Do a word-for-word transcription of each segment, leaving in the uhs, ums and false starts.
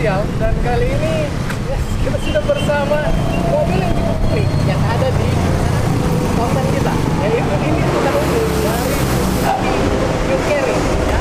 spesial, dan kali ini ya, kita sudah bersama mobil yang cukup unik yang ada di konten kita, yaitu ini adalah mobil dari Suzuki New Carry ya.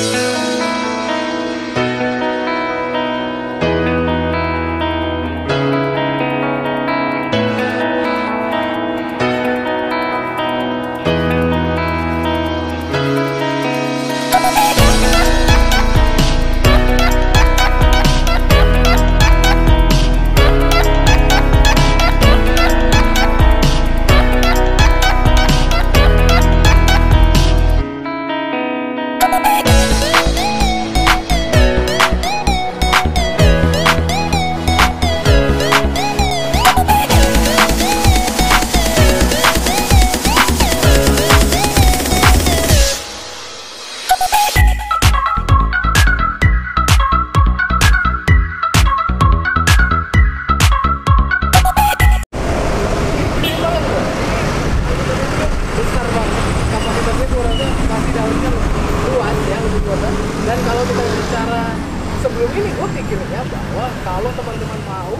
Dan kalau kita bicara sebelum ini, gue pikirnya bahwa kalau teman-teman mau,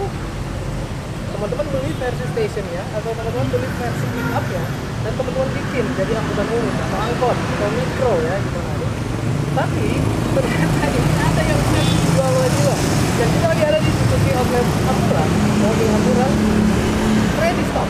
teman-teman beli versi station ya, atau teman-teman beli versi pick up ya, dan teman-teman bikin jadi angkutan umum atau angkot atau mikro ya gitu nanti. Tapi ternyata ini ada yang bisa dijual juga. Dan kita lagi ada di Suzuki Outlet Ampura, mobil Ampura ready stock.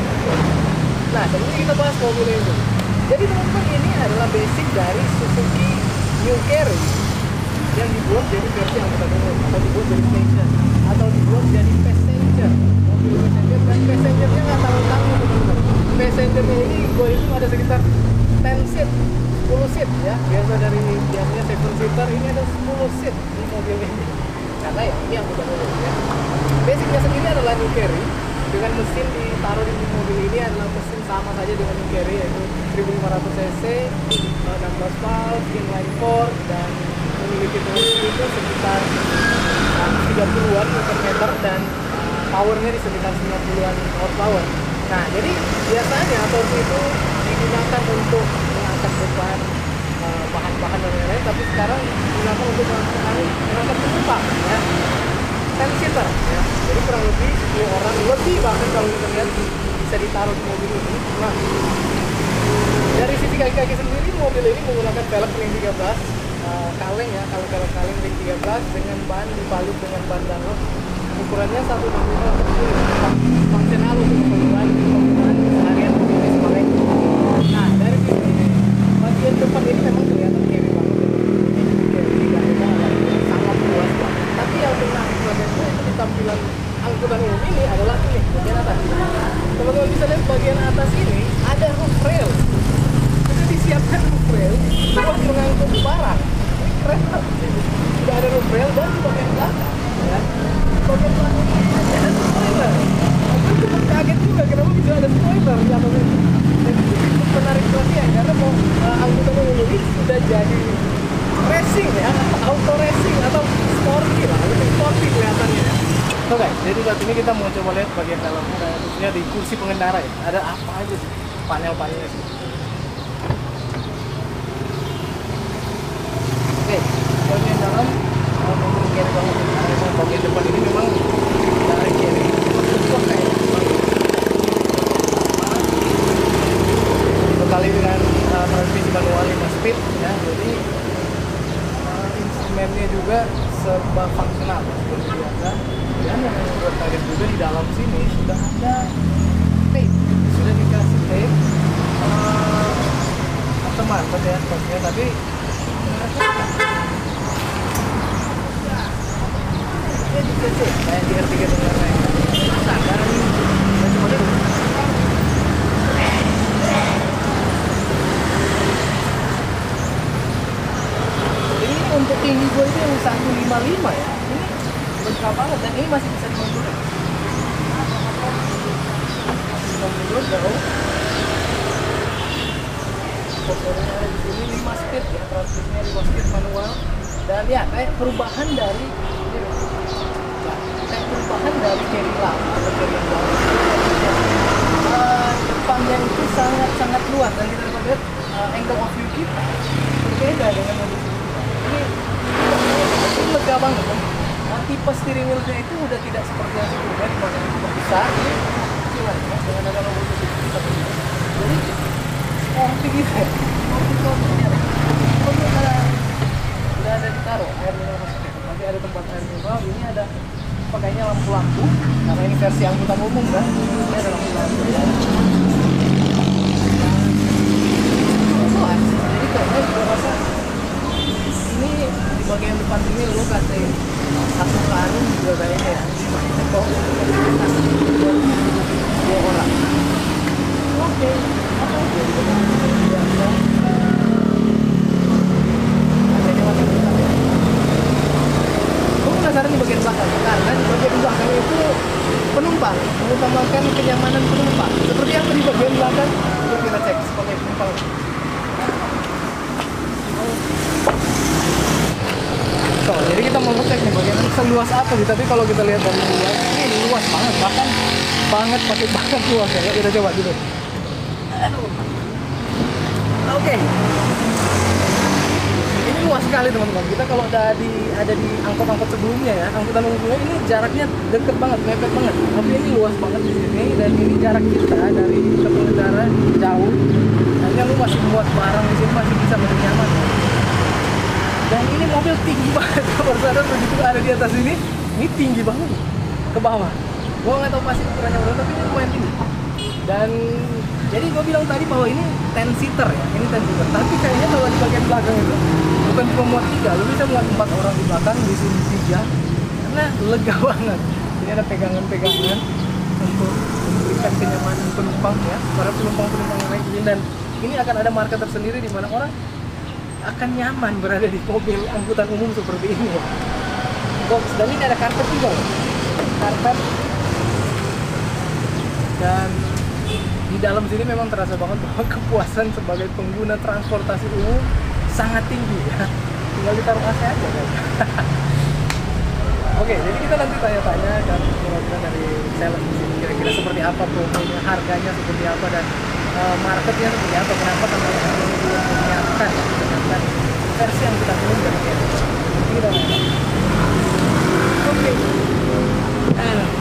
Nah, jadi kita bahas mobil ini. Jadi teman-teman, ini adalah basic dari Suzuki New Carry yang dibuat jadi versi angkutan umum, atau dibuat jadi station, atau dibuat jadi passenger, mobil passenger. Dan passengernya nggak tanggung-tanggung teman-teman. Passengernya ini gue itu ada sekitar sepuluh seat, sepuluh seat ya. Biasa dari biasanya tujuh seater, ini ada sepuluh seat di mobil ini. Karena ya ini angkutan umum ya. Basicnya sendiri adalah New Carry, dengan mesin ditaruh di mobil ini adalah mesin sama saja dengan New Carry, yaitu seribu lima ratus cc, enam belas valve, inline four, dan memiliki torsi itu sekitar seratus tiga puluhan newton meter, dan powernya di sekitar sembilan puluhan horsepower. Nah, jadi biasanya torsi itu digunakan untuk mengangkat beban, bahan-bahan dan lain-lain, tapi sekarang digunakan untuk mengangkat penumpang ya, ten seater ya. Jadi kurang lebih sepuluh orang lebih, bahkan kalau kita lihat bisa ditaruh di mobil ini. Nah, dari sisi kaki-kaki sendiri, mobil ini menggunakan velg ring tiga belas, uh, kaleng ya, kalau velg kaleng ring tiga belas dengan ban dibalut dengan ban Dunlop. Ukurannya satu enam lima kecil, fungsional untuk keperluan penggunaan seharian mobil ini sebagai. Nah, dari sisi bagian depan ini memang kelihatan carry banget ya. Ini carry tidak ada sangat luas banget. Tapi yang menarik bagiannya itu di tampilan angkutan umum ini adalah ini bagian atas. Teman-teman bisa lihat bagian atas ini ada roof rail. Sudah disiapkan roof rail buat mengangkut barang. Ini keren banget. Sudah ada roof rail, dan di bagian belakang ya, bagian belakang ini ada spoiler. Aku cukup kaget juga kenapa bisa ada spoiler di atas ini. Dan itu cukup menarik perhatian karena mau uh, angkutan umum ini sudah jadi racing ya, auto racing atau sporty lah, lebih sporty kelihatannya. Oke, okay, jadi saat ini kita mau coba lihat bagian dalamnya, khususnya di kursi pengendara ya. Ada apa aja sih panel-panelnya sih? Oke, okay, bagian dalam mobil carry banget. Karena bagian depan ini memang dari carry cukup kayak bekali dengan uh, transmisi manual lima speed ya. Jadi uh, instrumennya juga serba fungsional seperti biasa. Dan yang membuat kaget juga, di dalam sini sudah ada tape, sudah dikasih tape uh, aftermarket ya pastinya, tapi ya di C C kayak di R tiga dan lain-lain. Sadar nih, ya coba dulu. Ini untuk ini gue itu yang seratus lima puluh lima ya. Ini besar banget, dan ini masih bisa dimundur. Dimundur jauh. Motornya ada di sini lima speed ya, transmisinya lima speed manual. Dan ya kayak perubahan dari ya, kayak perubahan dari carry lama atau carry yang baru. Uh, depannya itu sangat-sangat luas, dan kita dapat lihat uh, angle of view kita berbeda dengan mobil ini. Ini lega banget kan? tipe steering wheelnya itu udah tidak seperti yang sebelumnya di mana itu besar, ini kecilan ya, dengan ada logo Suzuki seperti ini. Jadi sporty gitu ya, sporty sporty ini ada. Kalau udah udah ada ditaruh air mineral positif, nanti ada tempat air mineral. Ini ada pakainya lampu-lampu, karena ini versi angkutan umum kan. Ini ada lampu-lampu ya. Luas, jadi kayaknya juga rasa ini di bagian depan sini lu kasih satu karung juga kayaknya ya. Kok dua orang. Oke, apa aja di bagian biasa. Kacanya masih besar ya. Gue penasaran di bagian belakang, karena di bagian belakang itu penumpang mengutamakan kenyamanan penumpang. Seperti apa di bagian belakang? Yuk kita cek sebagai penumpang. So, jadi kita mau ngecek nih bagaimana seluas apa sih, tapi kalau kita lihat dari luar ini luas banget, bahkan banget pakai banget luas ya. Kita coba dulu. Oke. Okay. Ini luas sekali teman-teman. Kita kalau ada di ada di angkot-angkot sebelumnya ya, angkutan umumnya ini jaraknya deket banget, mepet banget. Tapi ini luas banget di sini, dan ini jarak kita dari ke pengendara jauh. Hanya lu masih buat barang di sini masih bisa lebih nyaman. Dan ini mobil tinggi banget, kalau sadar begitu ada di atas ini, ini tinggi banget ke bawah. Gua nggak tahu pasti ukurannya berapa, tapi ini lumayan tinggi. Dan jadi gua bilang tadi bahwa ini ten seater ya, ini ten seater. Tapi kayaknya kalau di bagian belakang itu bukan cuma muat tiga, lu bisa muat empat orang di belakang, di sini tiga, karena lega banget. Jadi ada pegangan-pegangan untuk memberikan kenyamanan penumpang ya, para penumpang-penumpang yang naik ini. Dan ini akan ada marka tersendiri di mana orang akan nyaman berada di mobil angkutan umum seperti ini ya. Box, dan ini ada karpet juga loh. Karpet. Dan di dalam sini memang terasa banget bahwa kepuasan sebagai pengguna transportasi umum sangat tinggi ya. Tinggal ditaruh A C aja kan. Oke, jadi kita nanti tanya-tanya dan kira-kira dari sales di sini kira-kira seperti apa promonya, harganya seperti apa, dan uh, marketnya seperti apa, kenapa sampai belum menyiapkan dengan versi yang kita umum dan kayak gitu. Oke.